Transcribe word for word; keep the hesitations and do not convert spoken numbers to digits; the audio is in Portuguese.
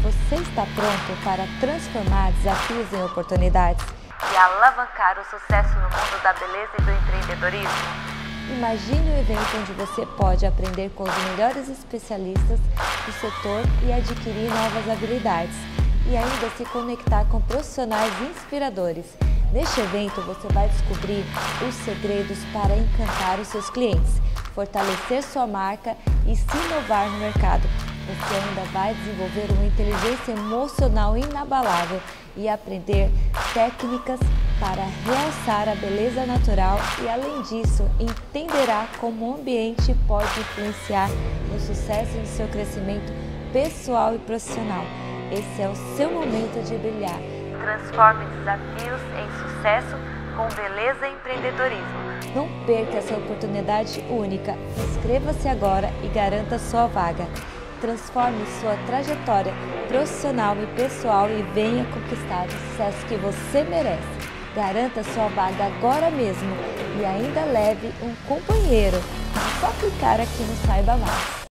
Você está pronto para transformar desafios em oportunidades e alavancar o sucesso no mundo da beleza e do empreendedorismo? Imagine um evento onde você pode aprender com os melhores especialistas do setor e adquirir novas habilidades, e ainda se conectar com profissionais inspiradores. Neste evento, você vai descobrir os segredos para encantar os seus clientes, fortalecer sua marca e se inovar no mercado. Você ainda vai desenvolver uma inteligência emocional inabalável e aprender técnicas para realçar a beleza natural e, além disso, entenderá como o ambiente pode influenciar no sucesso e no seu crescimento pessoal e profissional. Esse é o seu momento de brilhar. Transforme desafios em sucesso com beleza e empreendedorismo. Não perca essa oportunidade única. Inscreva-se agora e garanta sua vaga. Transforme sua trajetória profissional e pessoal e venha conquistar o sucesso que você merece. Garanta sua vaga agora mesmo e ainda leve um companheiro. É só clicar aqui no Saiba Mais.